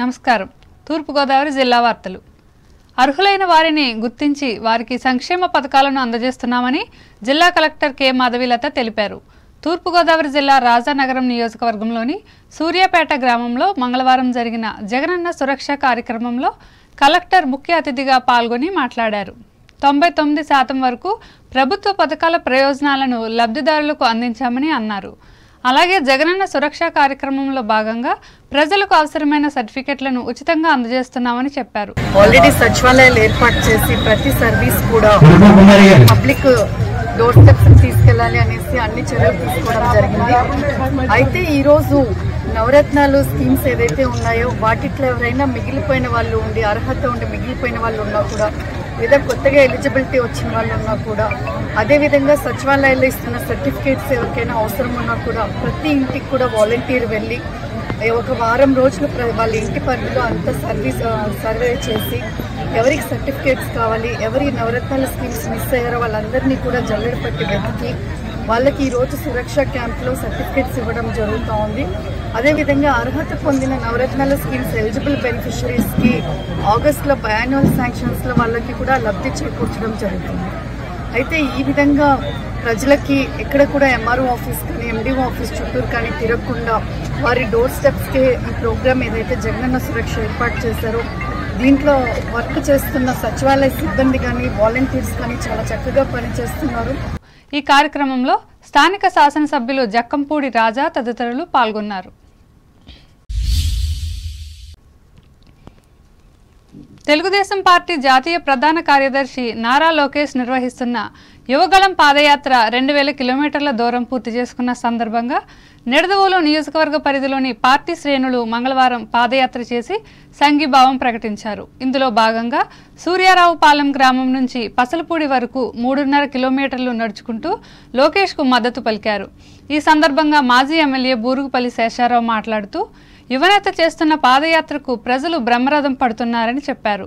నమస్కారం. తూర్పుగోదావరి జిల్లా వార్తలు. అర్హులైన వారిని గుర్తించి వారికి సంక్షేమ పథకాలను అందజేస్తున్నామని జిల్లా కలెక్టర్ కె మాధవీలత తెలిపారు. తూర్పుగోదావరి జిల్లా రాజానగరం నియోజకవర్గంలోని సూర్యాపేట గ్రామంలో మంగళవారం జరిగిన జగనన్న సురక్ష కార్యక్రమంలో కలెక్టర్ ముఖ్య అతిథిగా పాల్గొని మాట్లాడారు. 99% వరకు ప్రభుత్వ పథకాల ప్రయోజనాలను లబ్ధిదారులకు అందించామని అన్నారు. అలాగే జగనన్న సురక్ష కార్యక్రమంలో భాగంగా ప్రజలకు అవసరమైన సర్టిఫికెట్లను ఉచితంగా అందజేస్తున్నామని చెప్పారు. ఆల్రెడీ సచివాలయాలు ఏర్పాటు చేసి ప్రతి సర్వీస్ కూడా పబ్లిక్ డోర్ స్టెప్స్ తీసుకెళ్లాలి అనేసి అన్ని చర్యలు తీసుకోవడం జరిగింది. అయితే ఈ రోజు నవరత్నాలు స్కీమ్స్ ఏదైతే ఉన్నాయో వాటిట్లో ఎవరైనా మిగిలిపోయిన వాళ్ళు ఉండి అర్హత ఉండి మిగిలిపోయిన వాళ్ళు ఉన్నా కూడా లేదా కొత్తగా ఎలిజిబిలిటీ వచ్చిన వాళ్ళు ఉన్నా కూడా అదేవిధంగా సచివాలయాల్లో ఇస్తున్న సర్టిఫికేట్స్ ఎవరికైనా అవసరం ఉన్నా కూడా ప్రతి ఇంటికి కూడా వాలంటీర్ వెళ్ళి ఒక వారం రోజులు వాళ్ళ ఇంటి పరిధిలో అంతా సర్వే చేసి ఎవరికి సర్టిఫికేట్స్ కావాలి, ఎవరి నవరత్నాల స్కీమ్స్ మిస్ అయ్యారో వాళ్ళందరినీ కూడా జల్లెడ పట్టి వెతికి వాళ్ళకి ఈరోజు సురక్ష క్యాంప్లో సర్టిఫికేట్స్ ఇవ్వడం జరుగుతూ ఉంది. అదేవిధంగా అర్హత పొందిన నవరత్నాల స్కీమ్స్ ఎలిజిబుల్ బెనిఫిషరీస్కి ఆగస్టులో యాన్యువల్ శాంక్షన్స్లో వాళ్ళకి కూడా లబ్ధి చేకూర్చడం జరుగుతుంది. అయితే ఈ విధంగా ప్రజలకి ఎక్కడ కూడా ఎంఆర్ఓ ఆఫీస్ కానీ ఎండిఓ ఆఫీస్ చుట్టూరు కానీ తిరగకుండా వారి డోర్ స్టెప్స్కే ఈ ప్రోగ్రామ్ ఏదైతే జగనన్న సురక్ష ఏర్పాటు చేశారో దీంట్లో వర్క్ చేస్తున్న సచివాలయ సిబ్బంది కానీ వాలంటీర్స్ కానీ చాలా చక్కగా పనిచేస్తున్నారు. ఈ కార్యక్రమంలో స్థానిక శాసనసభ్యులు జక్కంపూడి రాజా తదితరులు పాల్గొన్నారు. తెలుగుదేశం పార్టీ జాతీయ ప్రధాన కార్యదర్శి నారా లోకేష్ నిర్వహిస్తున్న యువగళం పాదయాత్ర 2000 కిలోమీటర్ల దూరం పూర్తి చేసుకున్న సందర్భంగా నిడదవోలు నియోజకవర్గ పరిధిలోని పార్టీ శ్రేణులు మంగళవారం పాదయాత్ర చేసి సంఘీభావం ప్రకటించారు. ఇందులో భాగంగా సూర్యారావుపాలెం గ్రామం నుంచి పసలపూడి వరకు 3.5 కిలోమీటర్లు నడుచుకుంటూ లోకేష్కు మద్దతు పలికారు. ఈ సందర్భంగా మాజీ ఎమ్మెల్యే బూరుగుపల్లి శేషారావు మాట్లాడుతూ యువనేత చేస్తున్న పాదయాత్రకు ప్రజలు బ్రహ్మరథం పడుతున్నారని చెప్పారు.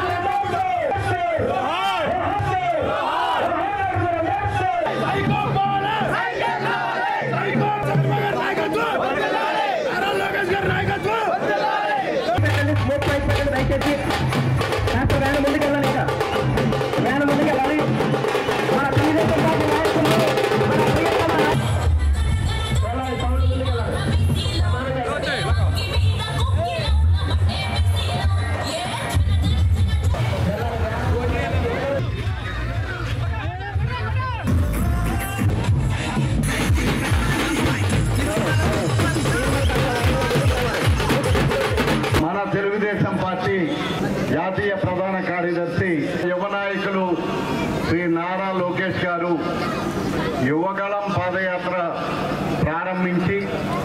తెలుగుదేశం పార్టీ జాతీయ ప్రధాన కార్యదర్శి యువ నాయకులు శ్రీ నారా లోకేష్ గారు యువగళం పాదయాత్ర ప్రారంభించి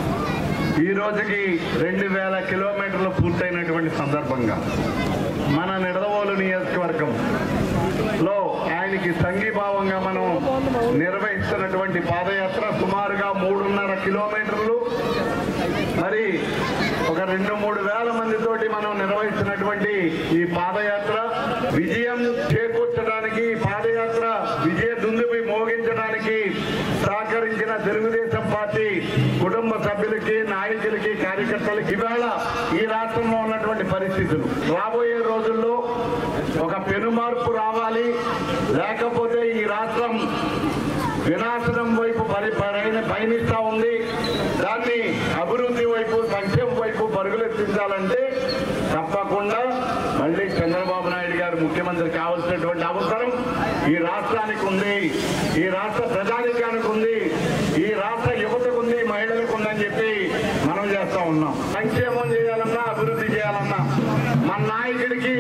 ఈ రోజుకి 2000 కిలోమీటర్లు పూర్తయినటువంటి సందర్భంగా మన నిడదవోలు నియోజకవర్గంలో ఆయనకి సంఘీభావంగా మనం నిర్వహిస్తున్నటువంటి పాదయాత్ర సుమారుగా 3.5 కిలోమీటర్లు మరి ఒక 2-3 వేల మందితోటి మనం నిర్వహిస్తున్నటువంటి ఈ పాదయాత్ర విజయం చేకూర్చడానికి పాదయాత్ర విజయ దుందుబి మోగించడానికి సహకరించిన తెలుగుదేశం పార్టీ కుటుంబ సభ్యులకి నాయకులకి కార్యకర్తలకి ఇవాళ ఈ రాష్ట్రంలో ఉన్నటువంటి పరిస్థితులు రాబోయే రోజుల్లో ఒక పెనుమార్పు రావాలి, లేకపోతే ఈ రాష్ట్రం వినాశనం వైపు పయనిస్తూ ఉంది. దాన్ని అభివృద్ధి వైపు సంక్షేమం వైపు పరుగులెత్తించాలంటే తప్పకుండా మళ్ళీ చంద్రబాబు నాయుడు గారు ముఖ్యమంత్రి కావాల్సినటువంటి అవసరం ఈ రాష్ట్రానికి ఉంది, ఈ రాష్ట్ర ప్రజానికానికి ఉంది, ఈ రాష్ట్ర యువతకు ఉంది, మహిళలకు ఉందని చెప్పి మనం చేస్తా ఉన్నాం. సంక్షేమం చేయాలన్నా అభివృద్ధి చేయాలన్నా మన నాయకుడికి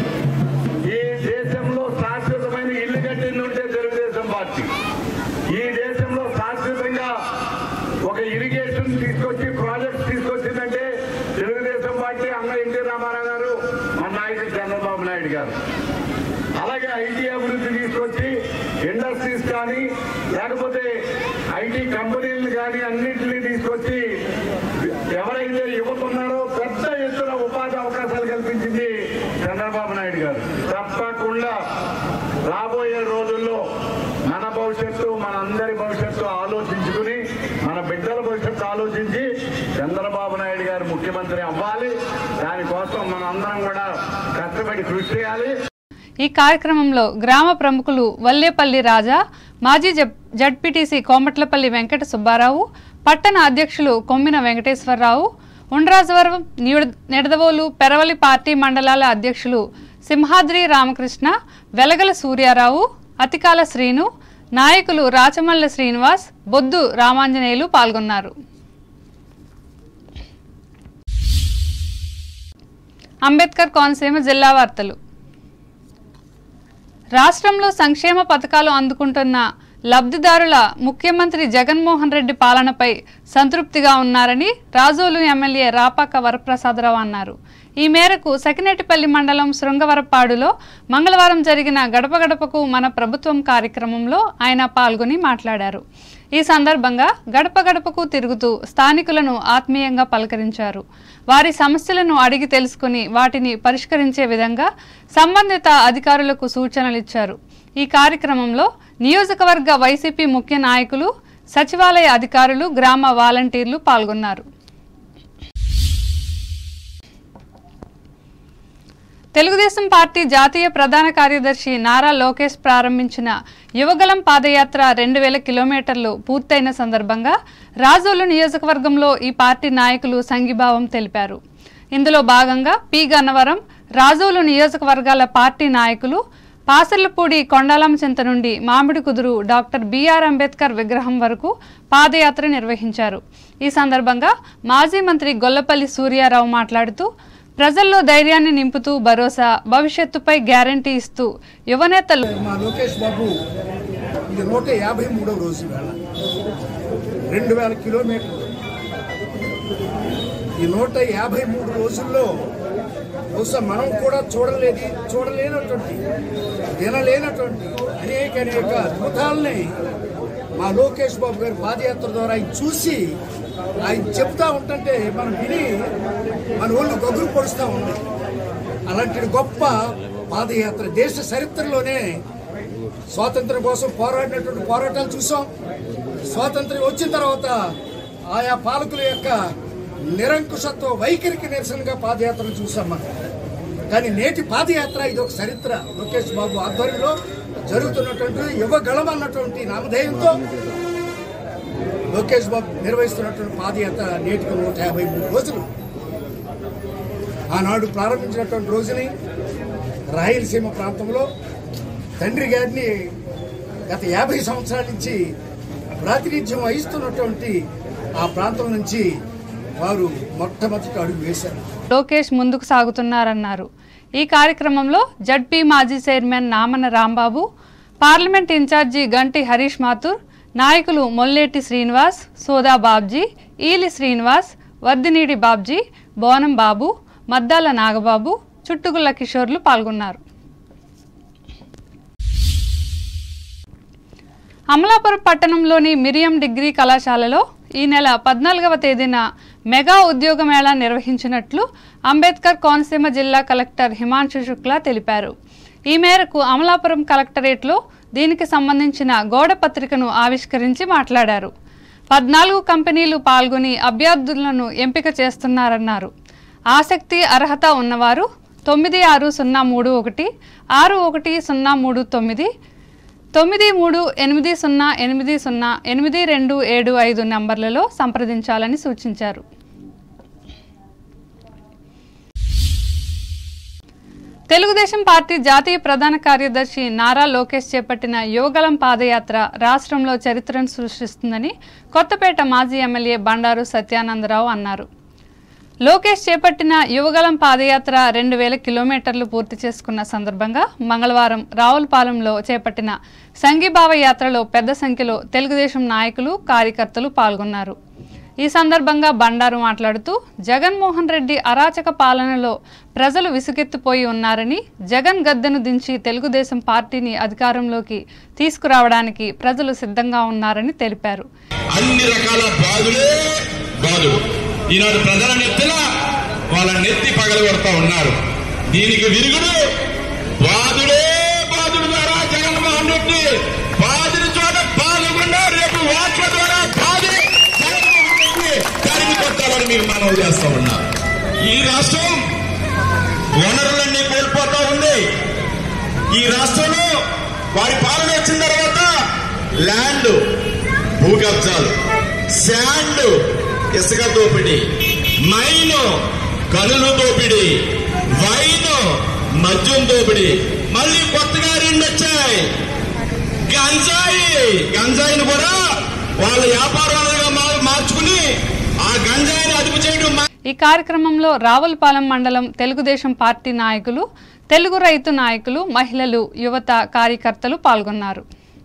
ఈ దేశంలో శాశ్వతమైన ఇల్లు కట్టింది ఉంటే తెలుగుదేశం పార్టీ, ఈ దేశంలో శాశ్వతంగా ఒక ఇరిగేషన్ తీసుకొచ్చి ప్రాజెక్ట్స్ తీసుకొచ్చిందంటే తెలుగుదేశం పార్టీ అన్న ఎన్టీ రామారావు గారు, మన నాయకుడు చంద్రబాబు నాయుడు గారు. అలాగే ఐటీ అభివృద్ధి తీసుకొచ్చి ఇండస్ట్రీస్ కానీ లేకపోతే ఐటీ కంపెనీలు కానీ అన్నింటినీ తీసుకొచ్చి ఎవరైతే యువత ఉన్నారో పెద్ద ఎత్తున ఉపాధి అవకాశాలు కల్పించింది చంద్రబాబు నాయుడు గారు. తప్పకుండా రాబోయే రోజుల్లో మన భవిష్యత్తు మనందరి భవిష్యత్తు ఆలోచించుకుని మన బిడ్డల భవిష్యత్తు ఆలోచించి చంద్రబాబు నాయుడు గారు ముఖ్యమంత్రి అవ్వాలి. దాని దానికోసం మనం అందరం కూడా కష్టపడి కృషి చేయాలి. ఈ కార్యక్రమంలో గ్రామ ప్రముఖులు వల్లేపల్లి రాజా, మాజీ జడ్పీటీసీ కోమట్లపల్లి వెంకట సుబ్బారావు, పట్టణ అధ్యక్షులు కొమ్మిన వెంకటేశ్వరరావు, ఉండ్రాజవరం, నిడదవోలు, పెరవలి పార్టీ మండలాల అధ్యక్షులు సింహాద్రి రామకృష్ణ, వెలగల సూర్యారావు, అతికాల శ్రీను, నాయకులు రాచమల్ల శ్రీనివాస్, బొద్దు రామాంజనేయులు పాల్గొన్నారు. అంబేద్కర్ కోనసీమ జిల్లా వార్తలు. రాష్ట్రంలో సంక్షేమ పథకాలు అందుకుంటున్న లబ్ధిదారుల ముఖ్యమంత్రి జగన్మోహన్ రెడ్డి పాలనపై సంతృప్తిగా ఉన్నారని రాజోలు ఎమ్మెల్యే రాపాక వరప్రసాదరావు అన్నారు. ఈ మేరకు సకినేటిపల్లి మండలం శృంగవరపాడులో మంగళవారం జరిగిన గడప గడపకు మన ప్రభుత్వం కార్యక్రమంలో ఆయన పాల్గొని మాట్లాడారు. ఈ సందర్భంగా గడప గడపకు తిరుగుతూ స్థానికులను ఆత్మీయంగా పలకరించారు. వారి సమస్యలను అడిగి తెలుసుకుని వాటిని పరిష్కరించే విధంగా సంబంధిత అధికారులకు సూచనలు ఇచ్చారు. ఈ కార్యక్రమంలో నియోజకవర్గ వైసీపీ ముఖ్య నాయకులు, సచివాలయ అధికారులు, గ్రామ వాలంటీర్లు పాల్గొన్నారు. తెలుగుదేశం పార్టీ జాతీయ ప్రధాన కార్యదర్శి నారా లోకేష్ ప్రారంభించిన యువగలం పాదయాత్ర 2000 కిలోమీటర్లు పూర్తయిన సందర్భంగా రాజోలు నియోజకవర్గంలో ఈ పార్టీ నాయకులు సంఘీభావం తెలిపారు. ఇందులో భాగంగా పి గన్నవరం, రాజోలు నియోజకవర్గాల పార్టీ నాయకులు పాసర్లపూడి కొండాలం చింత నుండి మామిడి కుదురు డాక్టర్ బిఆర్ అంబేద్కర్ విగ్రహం వరకు పాదయాత్ర నిర్వహించారు. ఈ సందర్భంగా మాజీ మంత్రి గొల్లపల్లి సూర్యారావు మాట్లాడుతూ ప్రజల్లో ధైర్యాన్ని నింపుతూ భరోసా, భవిష్యత్తుపై గ్యారంటీ ఇస్తూ యువనేతలు మా లోకేష్ బాబు ఇది 153వ రోజు వేళ 2000 కిలోమీటర్లు. ఈ 153 రోజుల్లో బహుశా మనం కూడా చూడలేనటువంటి వినలేనటువంటి అనేక అద్భుతాలని మా లోకేష్ బాబు గారి పాదయాత్ర ద్వారా ఆయన చూసి ఆయన చెప్తా ఉంటుంటే మనం విని మన ఒళ్ళు గొగ్గురు పొడుస్తూ ఉంది. అలాంటి గొప్ప పాదయాత్ర దేశ చరిత్రలోనే స్వాతంత్రం కోసం పోరాడినటువంటి పోరాటాలు చూసాం. స్వాతంత్రం వచ్చిన తర్వాత ఆయా పాలకుల యొక్క నిరంకుశత్వ వైఖరికి నిరసనగా పాదయాత్రలు చూసాం మనం. కానీ నేటి పాదయాత్ర ఇది ఒక చరిత్ర. లోకేష్ బాబు ఆధ్వర్యంలో జరుగుతున్నటువంటి యువగళం అన్నటువంటి నామధేయంతో లోకేష్ బాబు నిర్వహిస్తున్నటువంటి పాదయాత్ర నేటికి 153 రోజులు. ఆనాడు ప్రారంభించినటువంటి రోజుని రాయలసీమ ప్రాంతంలో తండ్రి గారిని గత 50 సంవత్సరాల నుంచి ప్రాతినిధ్యం వహిస్తున్నటువంటి ఆ ప్రాంతం నుంచి వారు మొట్టమొదటి అడుగు వేశారు. లోకేష్ ముందుకు సాగుతున్నారన్నారు. ఈ కార్యక్రమంలో జడ్పీ మాజీ chairman Namana Rambabu, parliament incharge Ganti Harish Mathur, నాయకులు మొల్లేటి శ్రీనివాస్, సోదా బాబ్జీ, ఈలి శ్రీనివాస్, వర్దినీడి బాబ్జీ, బోనం బాబు, మద్దాల నాగబాబు, చుట్టుగుల్ల కిషోర్లు పాల్గొన్నారు. అమలాపురం పట్టణంలోని మిరియం డిగ్రీ కళాశాలలో ఈ నెల 14వ తేదీన మెగా ఉద్యోగ మేళా నిర్వహించినట్లు అంబేద్కర్ కోనసీమ జిల్లా కలెక్టర్ హిమాంశు శుక్లా తెలిపారు. ఈ మేరకు అమలాపురం కలెక్టరేట్లో దీనికి సంబంధించిన గోడ పత్రికను ఆవిష్కరించి మాట్లాడారు. 14 కంపెనీలు పాల్గొని అభ్యర్థులను ఎంపిక చేస్తున్నారన్నారు. ఆసక్తి, అర్హత ఉన్నవారు 9603161039 9380808275 నంబర్లలో సంప్రదించాలని సూచించారు. తెలుగుదేశం పార్టీ జాతీయ ప్రధాన కార్యదర్శి నారా లోకేష్ చేపట్టిన యువగలం పాదయాత్ర రాష్ట్రంలో చరిత్రను సృష్టిస్తుందని కొత్తపేట మాజీ ఎమ్మెల్యే బండారు సత్యానందరావు అన్నారు. లోకేష్ చేపట్టిన యువగలం పాదయాత్ర 2000 కిలోమీటర్లు పూర్తి చేసుకున్న సందర్భంగా మంగళవారం రావులపాలెంలో చేపట్టిన సంఘీభావ యాత్రలో పెద్ద సంఖ్యలో తెలుగుదేశం నాయకులు, కార్యకర్తలు పాల్గొన్నారు. ఈ సందర్భంగా బండారు మాట్లాడుతూ జగన్మోహన్ రెడ్డి అరాచక పాలనలో ప్రజలు విసుగెత్తిపోయి ఉన్నారని, జగన్ గద్దెను దించి తెలుగుదేశం పార్టీని అధికారంలోకి తీసుకురావడానికి ప్రజలు సిద్ధంగా ఉన్నారని తెలిపారు. అన్ని రకాల బాధులు ఈనాడు ప్రజల నెత్తిన వాళ్ళ నెత్తి పగలగొడతా ఉన్నారు. దీనికి విరుగుడు బాధుడే బాధుడు ద్వారా జగన్మోహన్ రెడ్డి బాధుడి చోట బాధకుండా రేపు వాట్ల ద్వారా బాధి జగన్మోహన్ రెడ్డి తరిమి కొట్టాలని మీరు మనవి చేస్తా ఉన్నారు. ఈ రాష్ట్రం ఈ రాష్ట్రంలో వారి పాలన వచ్చిన తర్వాత ల్యాండ్ భూ కబ్జాలు, శాండ్ ఇసుక దోపిడీ, మైన్ గనులు దోపిడీ, వైన్ మద్యం దోపిడీ, మళ్ళీ కొత్తగా రెండు వచ్చాయి గంజాయిని కూడా వాళ్ళ వ్యాపారాలుగా మార్చుకుని ఆ గంజాయిని అదుపు చేయడం. ఈ కార్యక్రమంలో రావులపాలెం మండలం తెలుగుదేశం పార్టీ నాయకులు, తెలుగు రైతు నాయకులు, మహిళలు, యువత కార్యకర్తలు పాల్గొన్నారు.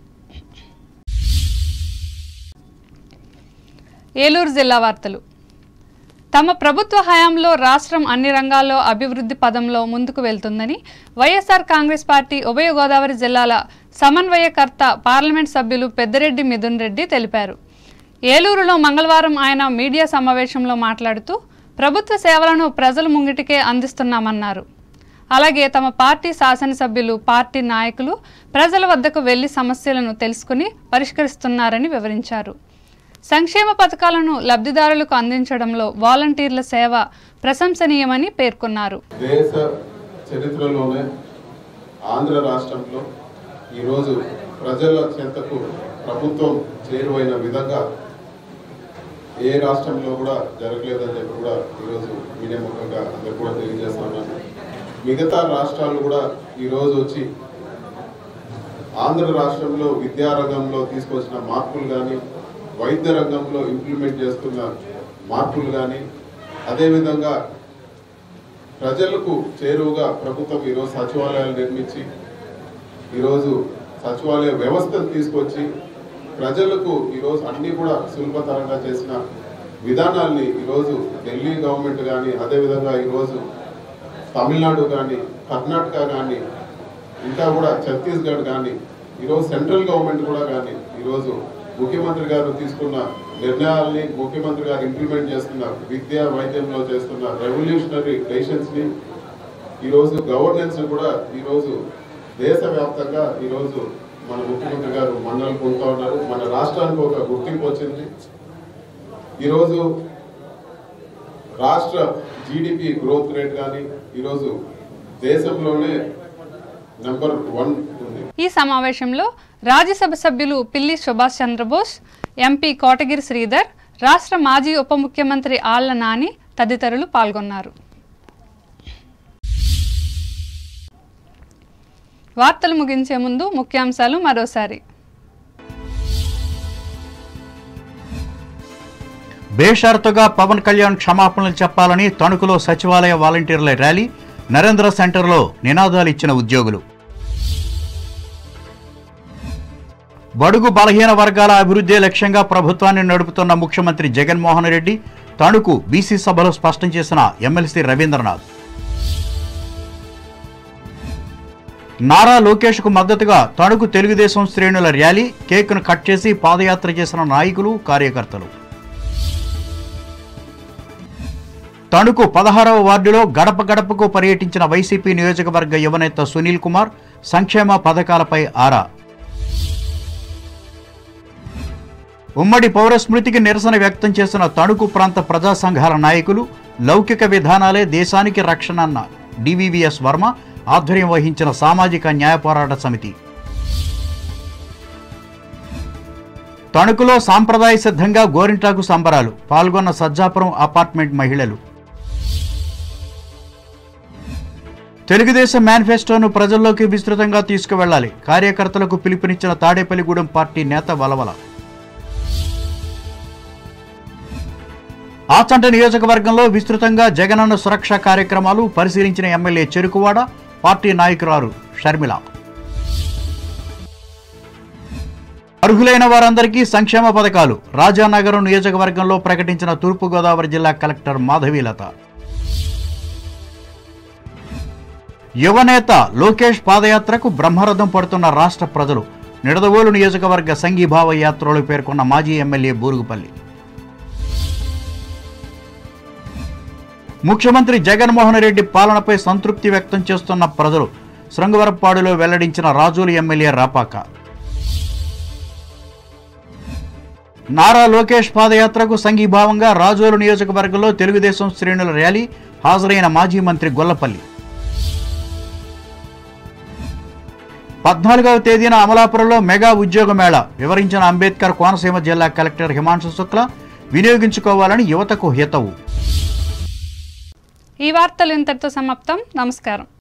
ఏలూరు జిల్లా వార్తలు. తమ ప్రభుత్వ హయాంలో రాష్ట్రం అన్ని రంగాల్లో అభివృద్ధి పదంలో ముందుకు వెళ్తుందని వైఎస్ఆర్ కాంగ్రెస్ పార్టీ ఉభయ గోదావరి జిల్లాల సమన్వయకర్త పార్లమెంట్ సభ్యులు పెద్దిరెడ్డి మిథున్ రెడ్డి తెలిపారు. ఏలూరులో మంగళవారం ఆయన మీడియా సమావేశంలో మాట్లాడుతూ ప్రభుత్వ సేవలను ప్రజల ముంగిటికే అందిస్తున్నామన్నారు. అలాగే తమ పార్టీ శాసనసభ్యులు, పార్టీ నాయకులు ప్రజల వద్దకు వెళ్లి సమస్యలను తెలుసుకుని పరిష్కరిస్తున్నారని వివరించారు. సంక్షేమ పథకాలను లబ్ధిదారులకు అందించడంలో వాలంటీర్ల సేవ ప్రశంసనీయమని పేర్కొన్నారు. దేశ చరిత్రలోనే ఆంధ్ర రాష్ట్రంలో ఈరోజు ప్రజల చెంతకు ప్రభుత్వం చేరువైన విధంగా ఏ రాష్ట్రంలో కూడా జరగలేదని చెప్పి కూడా ఈరోజు మీడియా ముఖంగా అందరు కూడా తెలియజేస్తున్నాను. మిగతా రాష్ట్రాలు కూడా ఈరోజు వచ్చి ఆంధ్ర రాష్ట్రంలో విద్యారంగంలో తీసుకొచ్చిన మార్పులు కానీ, వైద్య రంగంలో ఇంప్లిమెంట్ చేస్తున్న మార్పులు కానీ, అదేవిధంగా ప్రజలకు చేరువుగా ప్రభుత్వం ఈరోజు సచివాలయాలు నిర్మించి ఈరోజు సచివాలయ వ్యవస్థను తీసుకొచ్చి ప్రజలకు ఈరోజు అన్ని కూడా సులభతరంగా చేసిన విధానాల్ని ఈరోజు ఢిల్లీ గవర్నమెంట్ కానీ, అదేవిధంగా ఈరోజు తమిళనాడు కానీ, కర్ణాటక కానీ, ఇంకా కూడా ఛత్తీస్గఢ్ కానీ, ఈరోజు సెంట్రల్ గవర్నమెంట్ కూడా కానీ ఈరోజు ముఖ్యమంత్రి గారు తీసుకున్న నిర్ణయాల్ని, ముఖ్యమంత్రి గారు ఇంప్లిమెంట్ చేస్తున్న విద్యా వైద్యంలో చేస్తున్న రెవల్యూషనరీ డెసిషన్స్ని, ఈరోజు గవర్నెన్స్ కూడా ఈరోజు దేశవ్యాప్తంగా ఈరోజు మన ముఖ్యమంత్రి గారు మన్నలు పొందుతూ ఉన్నారు. మన రాష్ట్రానికి ఒక గుర్తింపు వచ్చింది. ఈరోజు రాష్ట్ర జీడిపి గ్రోత్ రేట్ కానీ ఈరోజు దేశంలోనే నెంబర్ 1 ఉంది. ఈ సమావేశంలో రాజ్యసభ సభ్యులు పిల్లి సుభాష్ చంద్రబోస్, ఎంపీ కోటగిరి శ్రీధర్, రాష్ట్ర మాజీ ఉప ముఖ్యమంత్రి ఆళ్ల నాని తదితరులు పాల్గొన్నారు. వార్తలు ముగించే ముందు ముఖ్యాంశాలు మరోసారి. బేషరతుగా పవన్ కళ్యాణ్ క్షమాపణలు చెప్పాలని తణుకులో సచివాలయ వాలంటీర్ల ర్యాలీ, నరేంద్ర సెంటర్లో నినాదాలు ఇచ్చిన ఉద్యోగులు. బడుగు బలహీన వర్గాల అభివృద్ధి లక్ష్యంగా ప్రభుత్వాన్ని నడుపుతున్న ముఖ్యమంత్రి జగన్మోహన్ రెడ్డి తణుకు బీసీ సభలో స్పష్టం చేసిన ఎమ్మెల్సీ రవీంద్రనాథ్. నారా లోకేష్కు మద్దతుగా తణుకు తెలుగుదేశం శ్రేణుల ర్యాలీ, కేక్ను కట్ చేసి పాదయాత్ర చేసిన నాయకులు, కార్యకర్తలు. తణుకు 16వ వార్డులో గడప గడపకు పర్యటించిన వైసీపీ నియోజకవర్గ యువనేత సునీల్ కుమార్ సంక్షేమ పథకాలపై ఆరా. ఉమ్మడి పౌర స్మృతికి నిరసన వ్యక్తం చేసిన తణుకు ప్రాంత ప్రజా సంఘాల నాయకులు, లౌకిక విధానాలే దేశానికి రక్షణ అన్న డివివిఎస్ వర్మ ఆధ్వర్యం వహించిన సామాజిక న్యాయ పోరాట సమితి. తణుకులో సాంప్రదాయ సిద్ధంగా గోరింటాకు సంబరాలు, పాల్గొన్న సజ్జాపురం అపార్ట్మెంట్ మహిళలు. తెలుగుదేశం మేనిఫెస్టోను ప్రజల్లోకి విస్తృతంగా తీసుకువెళ్లాలి, కార్యకర్తలకు పిలుపునిచ్చిన తాడేపల్లిగూడెం పార్టీ నేత వలవల. ఆచంట నియోజకవర్గంలో విస్తృతంగా జగనన్న సురక్ష కార్యక్రమాలు పరిశీలించిన ఎమ్మెల్యే చెరుకువాడ, పార్టీ నాయకురాలు షర్మిల. అర్హులైన వారందరికీ సంక్షేమ పథకాలు, రాజానగరం నియోజకవర్గంలో ప్రకటించిన తూర్పుగోదావరి జిల్లా కలెక్టర్ మాధవీలత. యువనేత లోకేష్ పాదయాత్రకు బ్రహ్మరథం పడుతున్న రాష్ట్ర ప్రజలు, నిడదవోలు నియోజకవర్గ సంఘీభావ యాత్రలో పేర్కొన్న మాజీ ఎమ్మెల్యే బూరుగుపల్లి. ముఖ్యమంత్రి జగన్మోహన్ రెడ్డి పాలనపై సంతృప్తి వ్యక్తం చేస్తున్న ప్రజలు, శృంగవరపాడులో వెల్లడించిన రాజోలు ఎమ్మెల్యే రాపాక. నారా లోకేష్ పాదయాత్రకు సంఘీభావంగా రాజోలు నియోజకవర్గంలో తెలుగుదేశం శ్రేణుల ర్యాలీ, హాజరైన మాజీ మంత్రి గొల్లపల్లి. 14వ తేదీన అమలాపురంలో మెగా ఉద్యోగ మేళా వివరించిన అంబేద్కర్ కోనసీమ జిల్లా కలెక్టర్ హిమాంశు శుక్లా వినియోగించుకోవాలని యువతకు హితవు. ఈ వార్తలు ఇంతటితో సమాప్తం. నమస్కారం.